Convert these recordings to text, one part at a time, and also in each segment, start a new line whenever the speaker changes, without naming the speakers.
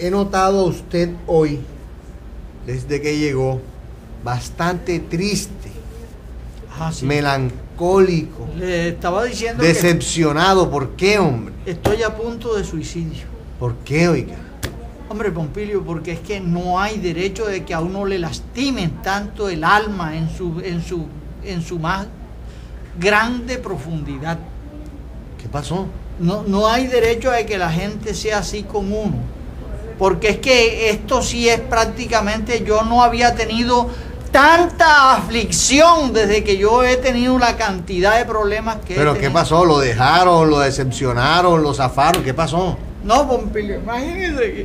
he notado a usted hoy, desde que llegó, bastante triste,
Sí.
melancólico,
Le estaba diciendo
decepcionado. ¿Por qué, hombre?
que estoy a punto de suicidio.
¿Por qué, oiga?
Hombre, Pompilio, porque es que no hay derecho de que a uno le lastimen tanto el alma en su más grande profundidad.
¿Qué pasó?
No hay derecho de que la gente sea así con uno. Porque es que esto sí es prácticamente, yo no había tenido tanta aflicción desde que yo he tenido la cantidad de problemas que he
¿Pero
tenido.
qué pasó? ¿Lo dejaron? ¿Lo decepcionaron? ¿Lo zafaron? ¿Qué pasó?
No, Pompilio, imagínese que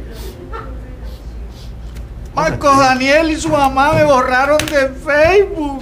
Marcos Daniel y su mamá me borraron de Facebook.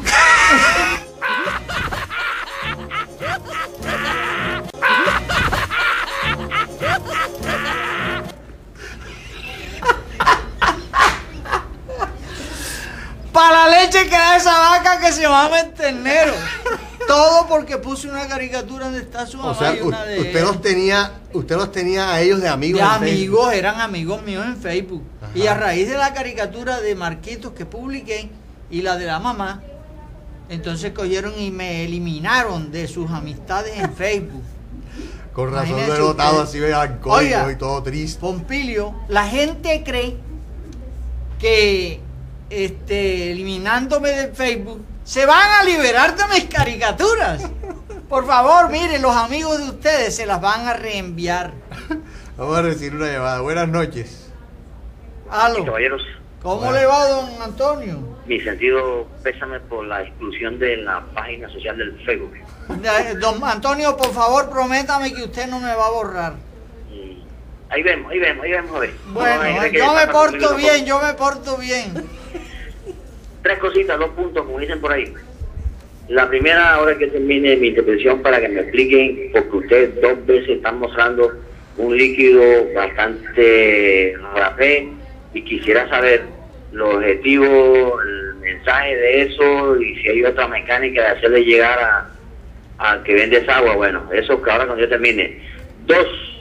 Para la leche que da esa vaca que se llama el ternero. Todo porque puse una caricatura donde está su mamá.
O sea,
y una de
usted los tenía a ellos de amigos.
de
en
amigos,
Facebook.
eran amigos míos en Facebook.
Ajá.
Y a raíz de la caricatura de Marquitos que publiqué y la de la mamá, entonces cogieron y me eliminaron de sus amistades en Facebook.
Con razón lo he
Imagínese
notado
usted.
así melancólico
Oiga,
y todo triste.
Pompilio, la gente cree que eliminándome de Facebook se van a liberar de mis caricaturas. Por favor, miren, los amigos de ustedes se las van a reenviar.
Vamos a recibir una llamada. Buenas noches.
Aló.
Caballeros,
¿Cómo
Bueno.
le va, don Antonio?
mi sentido pésame por la exclusión de la página social del Facebook.
Don Antonio, por favor, prométame que usted no me va a borrar.
Y ahí vemos a ver.
Bueno,
No hay que
yo me
pasar conmigo
porto
tampoco.
bien, yo me porto bien.
3 cositas, 2 puntos, como dicen por ahí. La primera, ahora que termine mi intervención, para que me expliquen, porque ustedes 2 veces están mostrando un líquido bastante rapé, y quisiera saber los objetivos, el mensaje de eso, y si hay otra mecánica de hacerle llegar a que vende esa agua. Bueno, eso que ahora cuando yo termine. 2,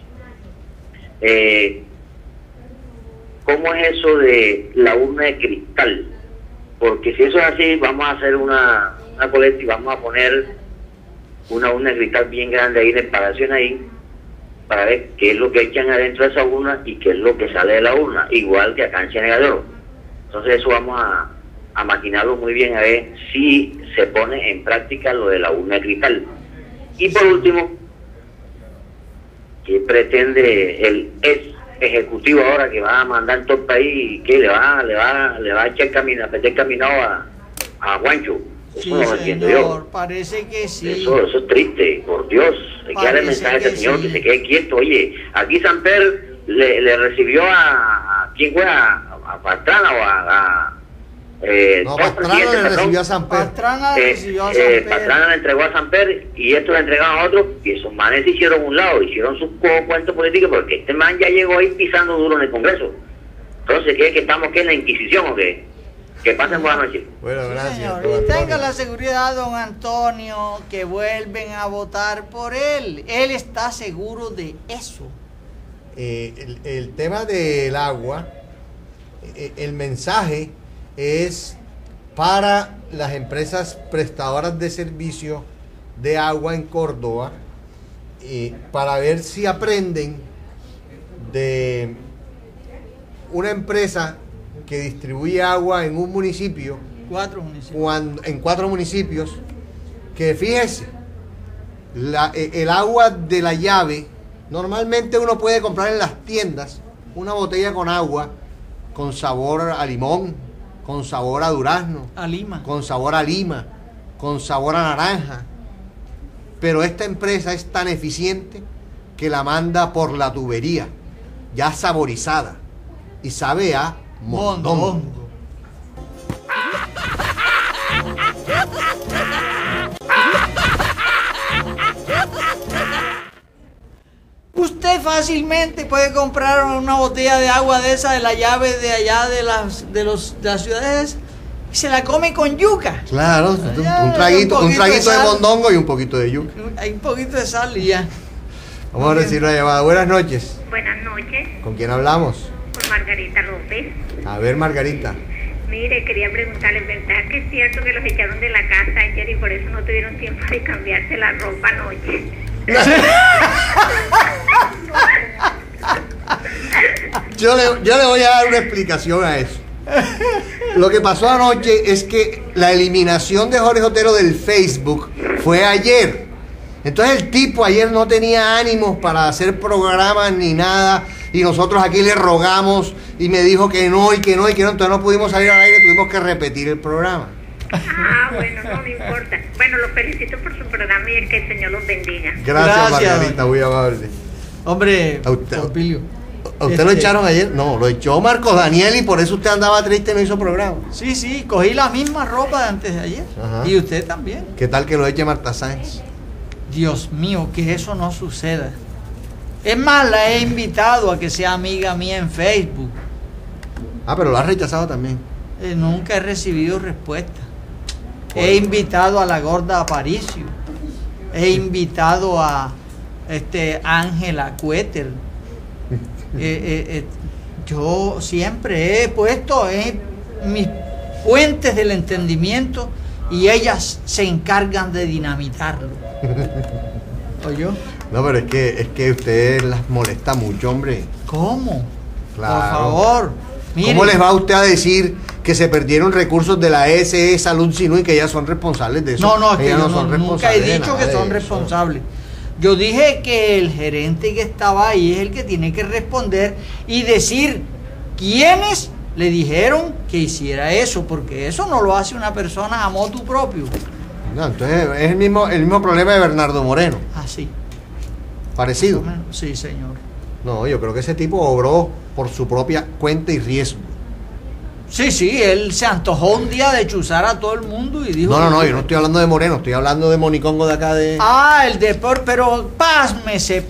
¿cómo es eso de la urna de cristal? Porque si eso es así, vamos a hacer una colecta y vamos a poner una urna de cristal bien grande ahí en el Palacio ahí, para ver qué es lo que echan adentro de esa urna y qué es lo que sale de la urna, igual que acá en Ciénega de Oro. Entonces eso vamos a maquinarlo muy bien, a ver si se pone en práctica lo de la urna de cristal. Y por último, ¿qué pretende el ex ejecutivo ahora que va a mandar en todo el país? ¿Qué le va a echar camino, a meter caminado a Juancho? Eso
Sí,
no lo entiendo
señor,
yo.
parece que sí.
Eso es triste, por Dios. Hay que darle el
Parece
mensaje a
que
este señor
sí.
que se quede quieto. Oye, aquí Samper le recibió a ¿quién fue? A Pastrana o
No, Pastrana le recibió a Samper.
Pastrana recibió a Samper.
Pastrana le entregó a Samper y estos le entregaron a otros, y esos manes se hicieron un lado, hicieron sus cuentos políticos, porque este man ya llegó ahí pisando duro en el Congreso. Entonces, ¿qué? ¿Que estamos en la Inquisición o qué? Que pasen buenas noches.
Bueno,
Sí,
gracias.
señor.
don
Y
Antonio.
tenga la seguridad, don Antonio, que vuelven a votar por él. Él está seguro de eso.
El tema del agua, el mensaje es para las empresas prestadoras de servicio de agua en Córdoba, para ver si aprenden de una empresa que distribuye agua en un municipio,
4 municipios.
en 4 municipios, que fíjese, el agua de la llave, normalmente uno puede comprar en las tiendas una botella con agua con sabor a limón, con sabor a durazno,
A Lima.
con sabor a lima, con sabor a naranja, pero esta empresa es tan eficiente que la manda por la tubería, ya saborizada, y sabe a mondongo.
Mondongo. Usted fácilmente puede comprar una botella de agua de esa, de la llave de allá de las ciudades, y se la come con yuca.
Claro, un traguito
un poquito
de
de sal.
mondongo y un poquito de yuca.
Hay un poquito de sal y ya.
Vamos a recibir una llamada. Buenas noches.
Buenas noches,
¿Con quién hablamos?
Con Margarita López.
A ver, Margarita.
Mire, quería preguntarle, ¿verdad que es cierto que los echaron de la casa ayer y por eso no tuvieron tiempo de cambiarse la ropa anoche?
Yo le voy a dar una explicación a eso. Lo que pasó anoche es que la eliminación de Jorge Otero del Facebook fue ayer. Entonces el tipo ayer no tenía ánimos para hacer programas ni nada. Y nosotros aquí le rogamos y me dijo que no, y que no, y que no. Entonces no pudimos salir al aire, tuvimos que repetir el programa.
Ah, bueno, no me importa. Bueno, los felicito por su programa y que el Señor los bendiga.
Gracias Margarita, muy amable.
Hombre,
A usted-
Pompilio,
¿A usted lo echaron ayer? No, lo echó Marcos Daniel y por eso usted andaba triste y no hizo programa.
Sí, cogí la misma ropa de antes de ayer.
Ajá.
Y usted también.
¿Qué tal que lo eche Marta Sáenz?
Dios mío, que eso no suceda. Es más, la he invitado a que sea amiga mía en Facebook.
Ah, pero lo ha rechazado también.
Nunca he recibido respuesta.
Bueno.
He invitado a la gorda Aparicio. He invitado a Ángela Cuéter. Yo siempre he puesto mis puentes del entendimiento y ellas se encargan de dinamitarlo. ¿Oyó?
No, pero es que usted las molesta mucho, hombre.
¿Cómo?
Claro.
Por favor. Mire,
¿Cómo les va a usted a decir que se perdieron recursos de la ESE Salud Sinú y que ellas son responsables de eso?
No, es que
ellas
yo
son
nunca he
responsables de
dicho
nada
que
de
son
eso.
responsables. Yo dije que el gerente que estaba ahí es el que tiene que responder y decir quiénes le dijeron que hiciera eso, porque eso no lo hace una persona a motu propio.
No, entonces es el mismo problema de Bernardo Moreno.
Así.
Parecido.
Sí, señor.
No, yo creo que ese tipo obró por su propia cuenta y riesgo.
Sí, él se antojó un día de chuzar a todo el mundo y dijo...
No, yo no estoy hablando de Moreno, estoy hablando de Monicongo de acá de...
Ah, el deporte, pero pásmese.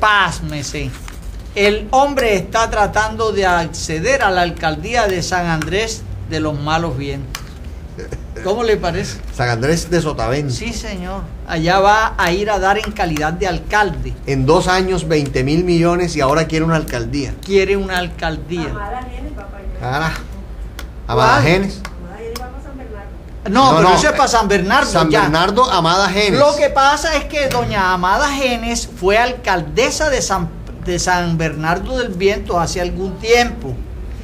El hombre está tratando de acceder a la alcaldía de San Andrés de los Malos Vientos. ¿Cómo le parece?
San Andrés de Sotavento.
Sí, señor. Allá va a ir a dar en calidad de alcalde.
En 2 años 20.000 millones y ahora quiere una alcaldía.
Quiere una alcaldía.
Carajo. Amada
¿Cuál?
Genes.
No, pero
no.
eso es para San Bernardo.
San
ya.
Bernardo, Amada Genes.
Lo que pasa es que doña Amada Genes fue alcaldesa de San Bernardo del Viento hace algún tiempo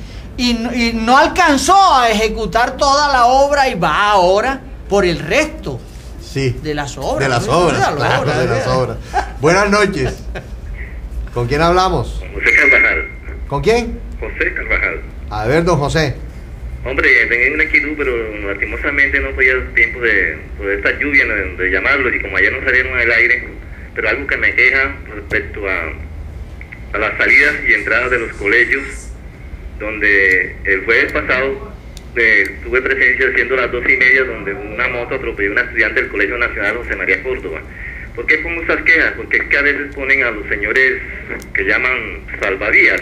y no alcanzó a ejecutar toda la obra y va ahora por el resto
Sí.
de las obras.
De las
¿no?
obras,
De las
claro,
obras,
de las
¿verdad?
obras. Buenas noches. ¿Con quién hablamos?
José Carvajal.
¿Con quién?
José Carvajal.
A ver, don José.
Hombre, tenía una inquietud, pero lastimosamente no podía dar tiempo por esta lluvia de llamarlos y como ayer no salieron al aire, pero algo que me queja respecto a las salidas y entradas de los colegios, donde el jueves pasado tuve presencia siendo las 12:30, donde una moto atropelló a una estudiante del Colegio Nacional José María Córdoba. ¿Por qué pongo esas quejas? Porque es que a veces ponen a los señores que llaman salvavías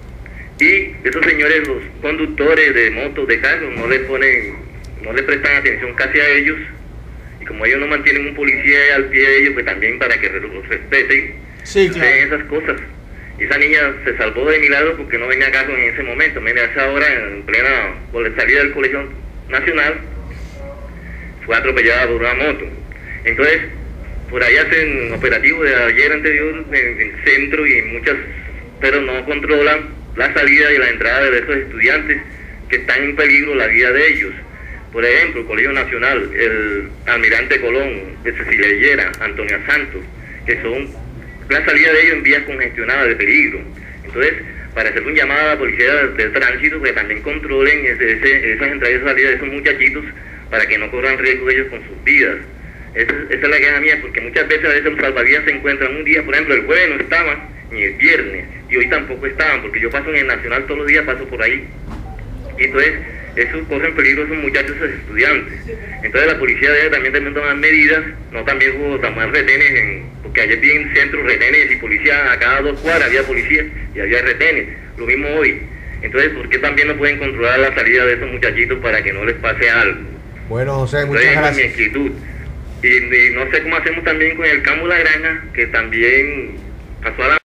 y esos señores, los conductores de motos, de carros, no le prestan atención casi a ellos, y como ellos no mantienen un policía al pie de ellos, pues también para que los respeten,
Sí,
suceden
claro.
esas cosas. Y esa niña se salvó de milagro porque no venía carro en ese momento. Mira, a esa hora, en plena, por la salida del Colegio Nacional, fue atropellada por una moto. Entonces, por ahí hacen operativos de ayer anterior en el centro y muchas, pero no controlan la salida y la entrada de esos estudiantes que están en peligro la vida de ellos. Por ejemplo, el Colegio Nacional, el Almirante Colón, el Cecilia Higuera, Antonia Santos, que son la salida de ellos en vías congestionadas de peligro. Entonces, para hacer un llamado a la policía de tránsito, que también controlen esas entradas y salidas de esos muchachitos para que no corran riesgo ellos con sus vidas. Esa es la queja mía, porque muchas veces a veces los salvavidas se encuentran un día, por ejemplo, el jueves no estaban, ni el viernes, y hoy tampoco estaban, porque yo paso en el Nacional todos los días, paso por ahí. Y entonces, eso corre en peligro a esos muchachos, esos estudiantes. Entonces la policía debe también tomar medidas, no también hubo tomar retenes, porque ayer vi en centro retenes y policía, a cada 2 cuadras había policía y había retenes, lo mismo hoy. Entonces, ¿por qué también no pueden controlar la salida de esos muchachitos para que no les pase algo?
Bueno, José, muchas
Entonces, esa es mi
gracias.
inquietud. Y no sé cómo hacemos también con el Campo La Granja, que también pasó a la